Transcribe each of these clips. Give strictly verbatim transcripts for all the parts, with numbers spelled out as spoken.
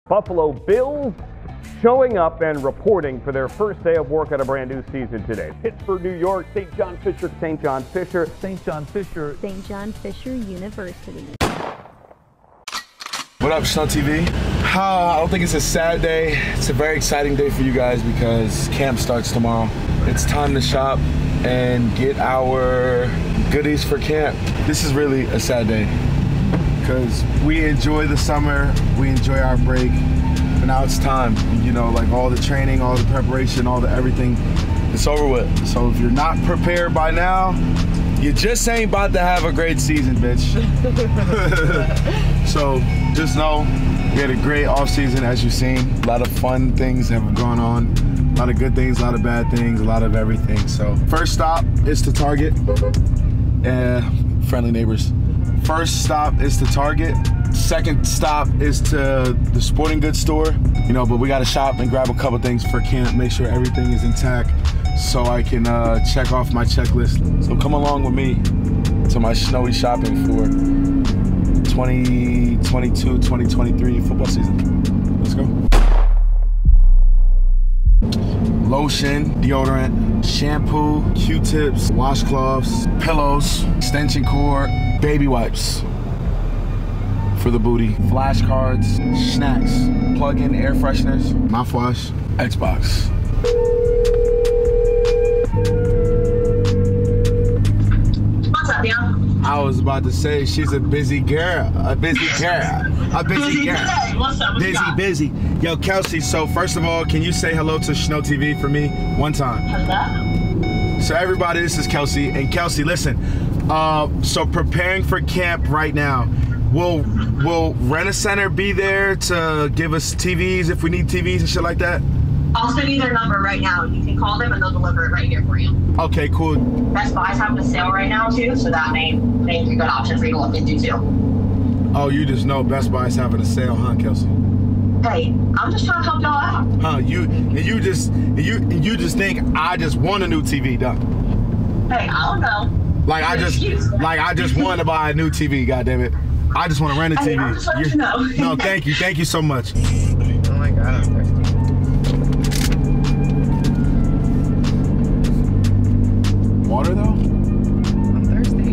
Buffalo Bills showing up and reporting for their first day of work on a brand new season today. Pittsburgh, New York, Saint John Fisher, Saint John Fisher, Saint John Fisher, Saint John Fisher University. What up, Snow T V? Uh, I don't think it's a sad day. It's a very exciting day for you guys because camp starts tomorrow. It's time to shop and get our goodies for camp. This is really a sad day because we enjoy the summer, we enjoy our break, but now it's time. You know, like all the training, all the preparation, all the everything, it's over with. So if you're not prepared by now, you just ain't about to have a great season, bitch. So just know we had a great off season, as you've seen. A lot of fun things have gone on. A lot of good things, a lot of bad things, a lot of everything. So first stop is to Target. Uh, friendly neighbors. First stop is to Target. Second stop is to the sporting goods store. You know, but we gotta shop and grab a couple things for camp, make sure everything is intact so I can uh, check off my checklist. So come along with me to my snowy shopping for twenty twenty-two twenty twenty-three football season. Let's go. Lotion, deodorant, shampoo, Q-tips, washcloths, pillows, extension cord, baby wipes for the booty, flashcards, snacks, plug-in air fresheners, mouthwash, Xbox. What's up, y'all? I was about to say she's a busy girl, a busy girl, a busy, Busy girl. today. What's up? What's Busy, up? busy. Yo, Kelsey, so first of all, can you say hello to Snow T V for me one time? Hello? So everybody, this is Kelsey. And Kelsey, listen, uh, so preparing for camp right now, will will Rent-A-Center be there to give us T Vs if we need T Vs and shit like that? I'll send you their number right now. You can call them and they'll deliver it right here for you. Okay, cool. Best Buy's having a sale right now too, so that may make a good option for you to look into too. Oh, you just know Best Buy's having a sale, huh, Kelsey? Hey, I'm just trying to help y'all out. Huh? You and you just and you and you just think I just want a new T V, done? Hey, I don't know. Like I just like I just want to buy a new T V. God damn it! I just want to rent a Hey, T V. I'm just letting you know. No, thank you, thank you so much. Oh my god, I'm thirsty. Water though? I'm thirsty.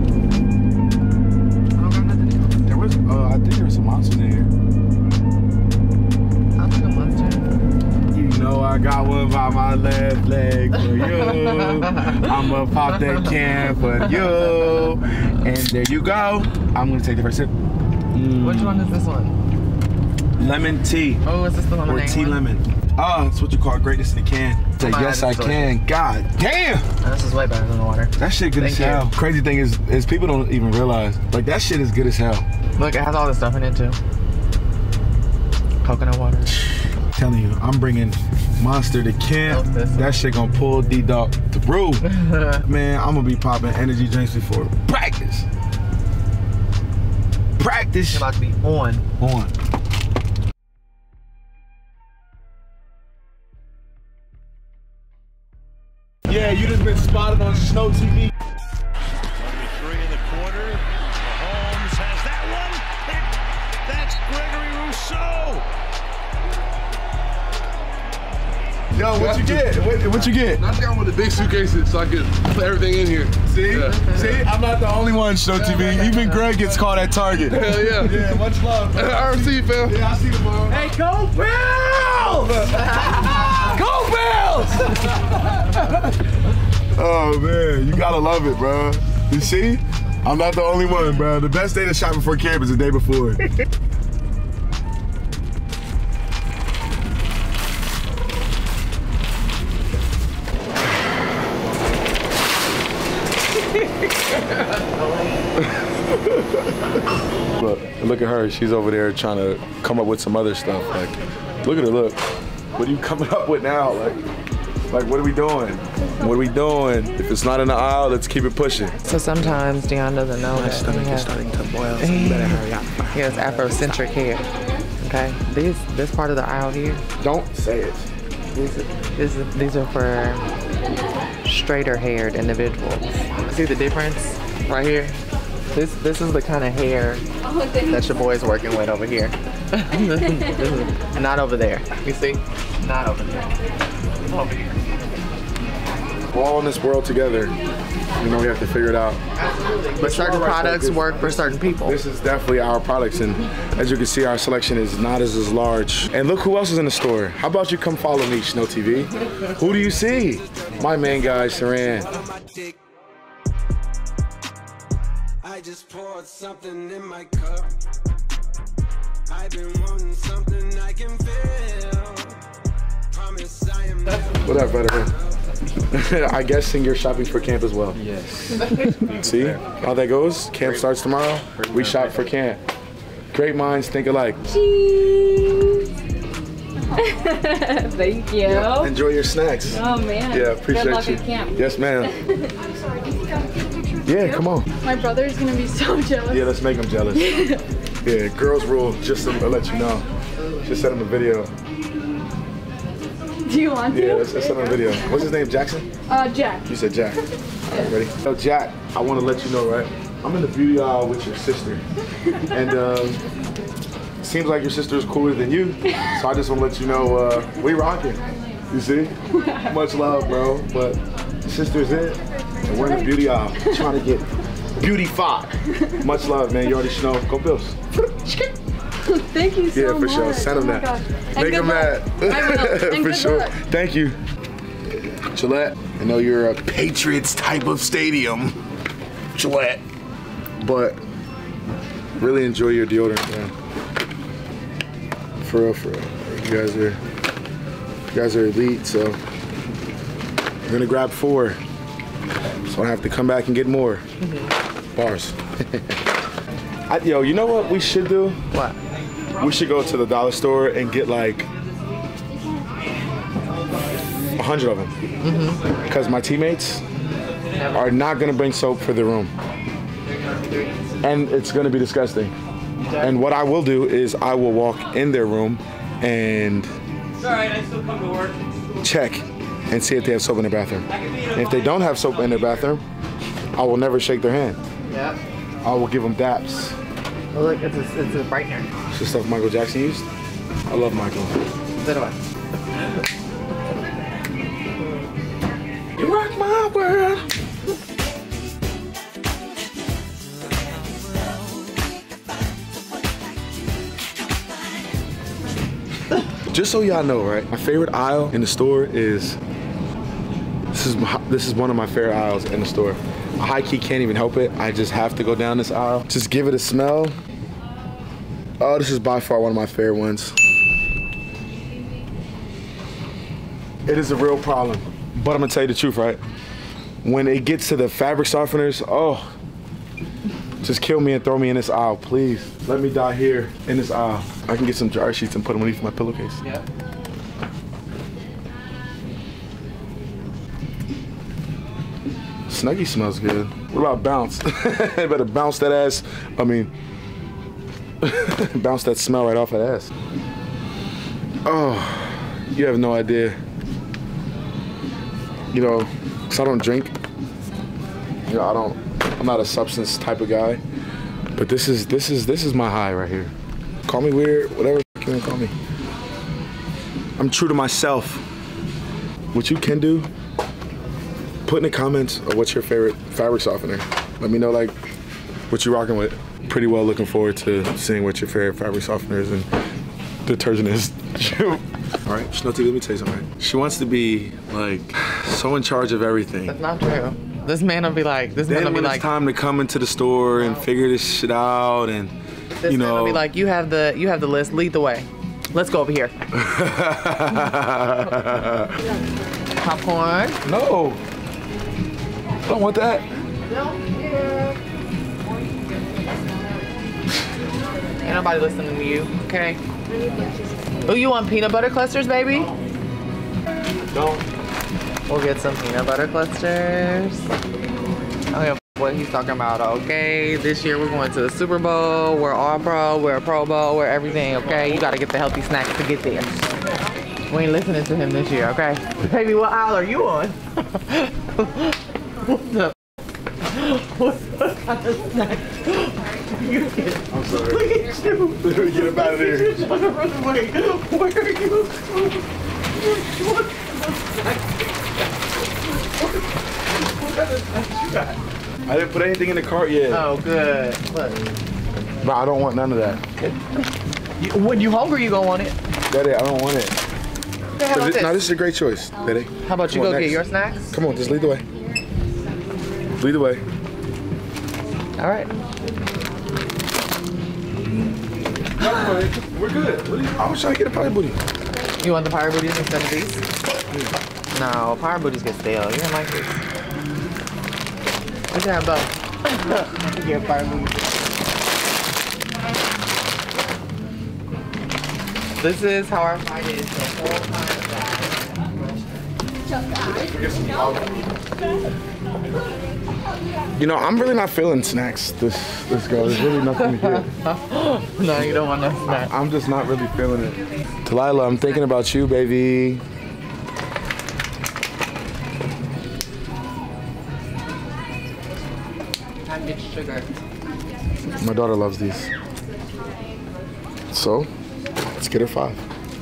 I don't got nothing else. There was, uh, I think there was some monsters in here. I'll take a monster. You know I got one by my left leg for you. I'ma pop that can for you. And there you go. I'm gonna take the first sip. Mm. Which one is this one? Lemon tea. Oh, is this the Or lemonade tea one? lemon. Oh, that's what you call greatness in a can. Say, Oh, yes, I that's can. God damn! Oh, this is way better than the water. That shit good as Thank hell. you. Crazy thing is, is people don't even realize, like that shit is good as hell. Look, it has all this stuff in it too. Coconut water. I'm telling you, I'm bringing Monster to camp. That shit gonna pull D-Dog through. Man, I'm gonna be popping energy drinks before practice. Practice. It's about to be on. On. Yeah, you just been spotted on Snow T V. Three in the quarter. Mahomes has that one. That's Gregory Rousseau. Yo, what you get? What, what you get? I got one of the big suitcases so I could put everything in here. See? Yeah. See? I'm not the only one, Snow T V. Even Greg gets caught at Target. Hell yeah. Yeah, much love. Bro. I already see you, fam. Yeah, I'll see you tomorrow. Hey, go Bills! Go Bills! Oh man, you gotta love it, bro. You see? I'm not the only one, bro. The best day to shop before camp is the day before. Look, look at her. She's over there trying to come up with some other stuff. Like, look at her. Look. What are you coming up with now? Like, like what are we doing? What are we doing? If it's not in the aisle, let's keep it pushing. So sometimes Dion doesn't know that he has, starting to boil, so you better hurry up. he has Afrocentric hair. Okay, these this part of the aisle here. Don't say it. These are, these are, these are for straighter haired individuals. See the difference right here? This this is the kind of hair that your boy's working with over here. Not over there. You see? Not over there. Over here. We're all in this world together. You know, we have to figure it out. Absolutely. But certain products work for certain people. This is definitely our products, and as you can see, our selection is not as, as large. And look who else is in the store. How about you come follow me, Snow T V? Who do you see? My main guy, Saran. I just poured something in my cup. I've been wanting something I can feel. Promise I am never. What up, brother? I guessing you're shopping for camp as well. Yes. See how that goes? Camp starts tomorrow. We shop for camp. Great minds think alike. Cheese. Thank you. Yeah, enjoy your snacks. Oh man. Yeah, appreciate Good luck you. at camp. Yes, ma'am. Yeah, come on. My brother's gonna be so jealous. Yeah, let's make him jealous. Yeah, girls rule. Just to let you know. Just send him a video. Do you want to? Yeah, let's, let's send him a video. What's his name? Jackson? Uh, Jack. You said Jack. All right, ready? So Jack, I want to let you know, right? I'm in the beauty aisle with your sister, and um, seems like your sister is cooler than you. So I just want to let you know uh, we rocking. You see? Much love, bro. But your sister's it, and we're in the beauty aisle trying to get beautified. Much love, man. You already know. Go Bills. Thank you so Yeah, for much. sure. Send him Oh my that. gosh. And Make good him luck. mad. I will. And For good sure. luck. Thank you. Gillette, I know you're a Patriots type of stadium. Gillette. But really enjoy your deodorant, man. For real, for real. You guys are you guys are elite, so I'm gonna grab four. So I have to come back and get more. Mm-hmm. Bars. I, yo, you know what we should do? What? We should go to the dollar store and get like a hundred of them. Because mm-hmm. my teammates are not gonna bring soap for the room. And it's gonna be disgusting. And what I will do is I will walk in their room and Alright, I still come to work. check and see if they have soap in their bathroom. And if they don't have soap in their bathroom, I will never shake their hand. Yep. I will give them daps. Oh, look, it's a, it's a brightener. It's the stuff Michael Jackson used. I love Michael. So do I. You rock my world. Just so y'all know, right? My favorite aisle in the store is this is my, this is one of my favorite aisles in the store. I high key can't even help it. I just have to go down this aisle. Just give it a smell. Oh, this is by far one of my favorite ones. It is a real problem. But I'm gonna tell you the truth, right? When it gets to the fabric softeners, oh, just kill me and throw me in this aisle, please. Let me die here in this aisle. I can get some dryer sheets and put them underneath my pillowcase. Yeah. Snuggie smells good. What about bounce? You better bounce that ass. I mean, bounce that smell right off that ass. Oh, you have no idea. You know, cause I don't drink. You know, I don't. I'm not a substance type of guy. But this is this is this is my high right here. Call me weird, whatever you want to call me. I'm true to myself. What you can do, put in the comments of what's your favorite fabric softener. Let me know like what you're rocking with. Pretty well looking forward to seeing what your favorite fabric softeners and detergent is. All right, Snow T V, let me tell you something. She wants to be like so in charge of everything. That's not true. This man will be like, this Then man will when be it's like, time to come into the store and figure this shit out and this you man will know. be like, you have the, you have the list, lead the way. Let's go over here. Popcorn. No. I don't want that. Ain't nobody listening to you, okay? Oh, you want peanut butter clusters, baby? Don't. We'll get some peanut butter clusters. I don't know what he's talking about, okay? This year we're going to the Super Bowl, we're all pro, we're a Pro Bowl, we're everything, okay? You gotta get the healthy snacks to get there. We ain't listening to him this year, okay? Baby, what aisle are you on? What's up? What kind of snack I'm sorry. Look at you. Get him out of there. You're trying to run away. Where are you? I didn't put anything in the cart yet. Oh, good. Look. But I don't want none of that. You, when you hungry, you gonna want it. Daddy, I don't want it. Okay, how about this, this? No, this is a great choice, Daddy. How about Come you on, go next. get your snacks? Come on, just lead the way. Lead the way. All right. We're good. What are you, I was trying to get a pie booty. You want the Pirate Booties instead of these? No, Pirate Booties get stale. You don't like this. We can have both. You get Pirate Booties. This is how our fight is the whole time. You know, I'm really not feeling snacks this this go. There's really nothing here. No, you don't want no snacks. I'm just not really feeling it. Delilah, I'm thinking about you, baby. Time to get sugar. My daughter loves these. So, let's get her five.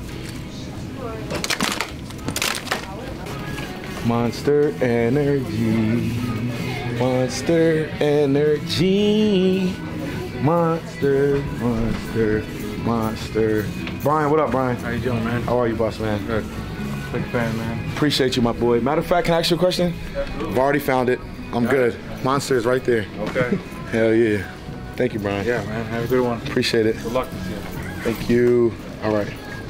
Monster Energy. Monster Energy. Monster, monster, monster. Brian, what up, Brian? How you doing, man? How are you, boss man? Good. Big fan, man. Appreciate you, my boy. Matter of fact, can I ask you a question? I've already found it. I'm good. Monster is right there. Okay. Hell yeah. Thank you, Brian. Yeah, man. Have a good one. Appreciate it. Good luck this year. Thank you. All right.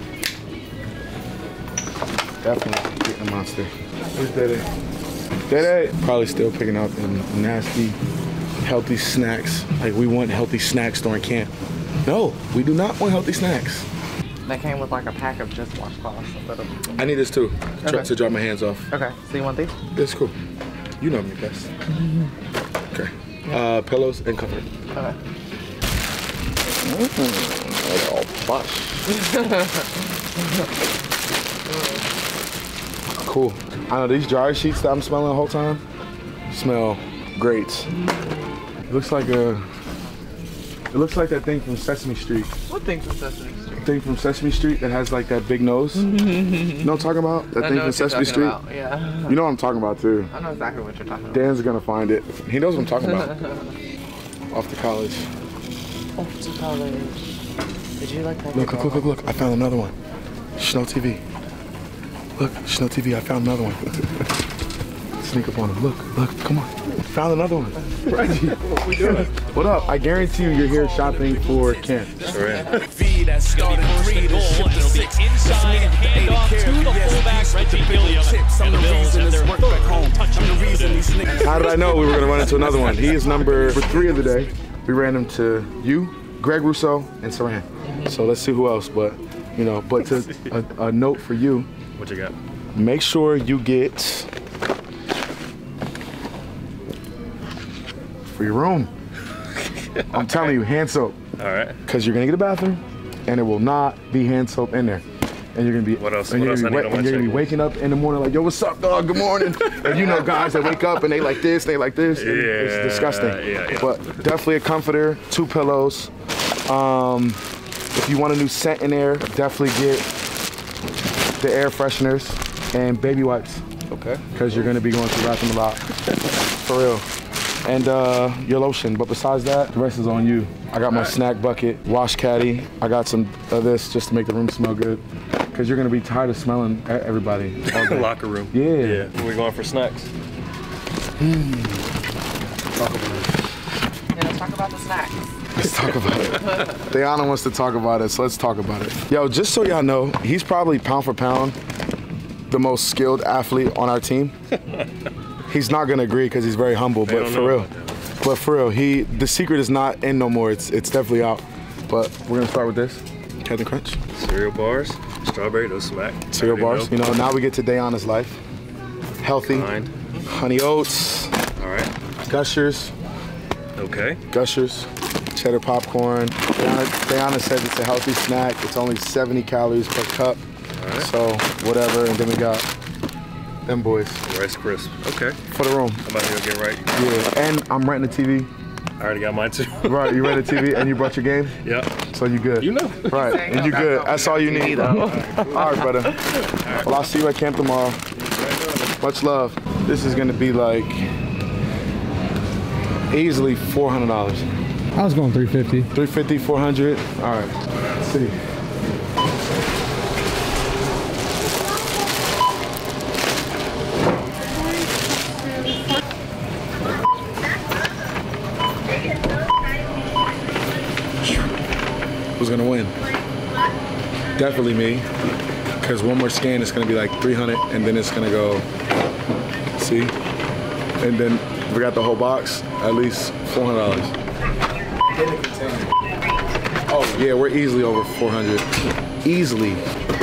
Definitely getting a monster. Where's Dede? Dede probably still picking out the nasty, healthy snacks. Like we want healthy snacks during camp. No, we do not want healthy snacks. That came with like a pack of just washcloths. Of... I need this too, Okay. to dry my hands off. Okay, so you want these? That's cool. You know me best. Okay. Uh, pillows and comfort. Okay. Mm-hmm. Oh, plush. Cool. I know these dryer sheets that I'm smelling the whole time smell great. It looks like a. It looks like that thing from Sesame Street. What thing from Sesame Street? Thing from Sesame Street that has like that big nose. You know what I'm talking about? That I thing know from what you're Sesame Street. talking about, yeah. You know what I'm talking about too. I know exactly what you're talking about. Dan's gonna find it. He knows what I'm talking about. Off to college. Off to college. Did you like that? Look, look, look, look, look. I found another one. Schnell T V. Look, Schnell T V, I found another one. Sneak up on him. Look, look, come on. Found another one. Reggie, what we doing? What up? I guarantee you you're here shopping for camp. Sure am. Inside handoff to the fullback, Reggie Gilliam, and the Bills have their third touchdown. How did I know we were going to run into another one? He is number three of the day. We ran him to you, Greg Rousseau, and Saran. So let's see who else. But, you know, but to, a, a note for you. What you got? Make sure you get for your room. I'm telling you, hand soap. All right. Because you're gonna get a bathroom, and it will not be hand soap in there. And you're gonna be What else? And What you're else gonna I be, need on wa- my and you're gonna be checklist? waking up in the morning like, yo, what's up, dog? Good morning. And you know guys that wake up and they like this, they like this. and Yeah, it's disgusting. yeah, yeah. But definitely a comforter, two pillows. Um, if you want a new scent in there, definitely get the air fresheners and baby wipes. Okay. Because you're gonna be going to the bathroom a lot. For real. And uh, your lotion. But besides that, the rest is on you. I got my All right. snack bucket, wash caddy. I got some of this just to make the room smell good. Because you're gonna be tired of smelling e- everybody. all day. Locker room. Yeah. Yeah. We're going for snacks. Talk about it. Yeah, let's talk about the snacks. Let's talk about it. Diana wants to talk about it, so let's talk about it. Yo, just so y'all know, he's probably pound for pound the most skilled athlete on our team. He's not gonna agree because he's very humble, They but don't for know real, about that. but for real, he the secret is not in no more. It's it's definitely out. But we're gonna start with this, Captain Crunch. Cereal bars, strawberry, those smack. Cereal Already bars. You know, now we get to Diana's life. Healthy. Fine. Honey oats. All right. Gushers. Okay. Gushers. Cheddar popcorn. Diana, Diana said it's a healthy snack. It's only seventy calories per cup. All right. So whatever. And then we got them boys Rice Crisp. Okay. for the room. I'm about to go get right. Yeah. And I'm renting a T V. I already got mine too. Right, you read the T V and you brought your game? Yeah. So you good. You know. Right, and you good. That's all you need. All right, brother. Well, I'll see you at camp tomorrow. Much love. This is gonna be like easily four hundred dollars. I was going three fifty. three fifty, four hundred. All right, let's see. Who's gonna win? Definitely me, because one more scan is gonna be like three hundred, and then it's gonna go, see? And then we got the whole box, at least four hundred dollars. Oh yeah, we're easily over four hundred. Easily.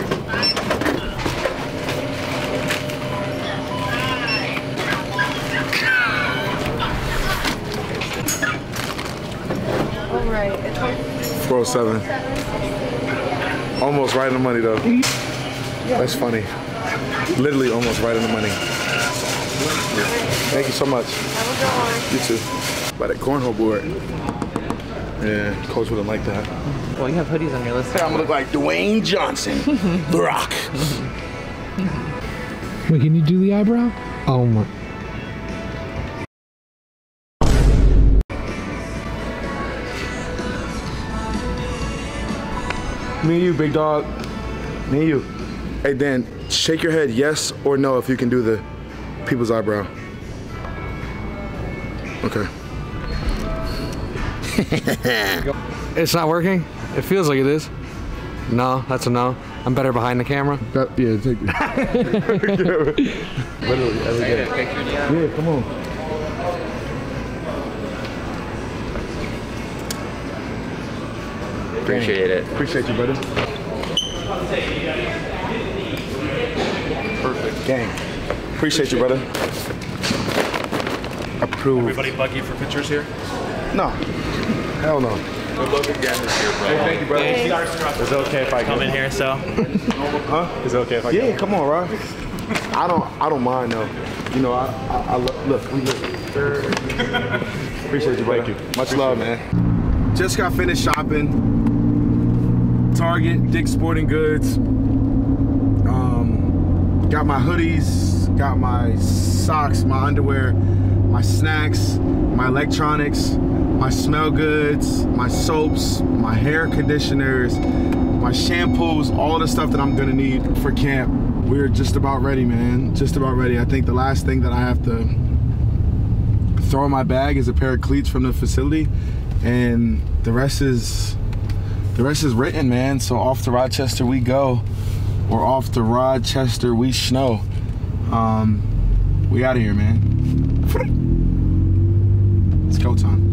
All right, it's like four oh seven. Almost right in the money though. That's funny. Literally almost right in the money. Thank you so much. Have a good one. You too. By that cornhole board. Yeah, coach wouldn't like that. Well, you have hoodies on your list. I'm gonna look like Dwayne Johnson, The Rock. Wait, can you do the eyebrow? Oh my. Me and you, big dog. Me and you. Hey, Dan, shake your head yes or no if you can do the people's eyebrow. Okay. It's not working? It feels like it is. No, that's a no. I'm better behind the camera. That, yeah, take it. Literally every day. Yeah, come on. Appreciate it. Appreciate you, brother. Perfect. Gang. Appreciate you, brother. Approve. Everybody bug you for pictures here? No. Hell no. Good luck again this year, bro. Hey, thank you, brother. Hey. Is it okay if I come in here, so? Huh? Is it okay if I Yeah, come? come on, Rob. I don't I don't mind though. You know, I I, I lo look, we look. Appreciate you, brother. Thank you. Much love, man. Just got finished shopping. Target, Dick's Sporting Goods. Um, got my hoodies, got my socks, my underwear, my snacks, my electronics, my smell goods, my soaps, my hair conditioners, my shampoos, all the stuff that I'm gonna need for camp. We're just about ready, man. Just about ready. I think the last thing that I have to throw in my bag is a pair of cleats from the facility, and the rest is the rest is written, man. So off to Rochester we go, or off to Rochester we snow. Um, we out of here, man. It's go time.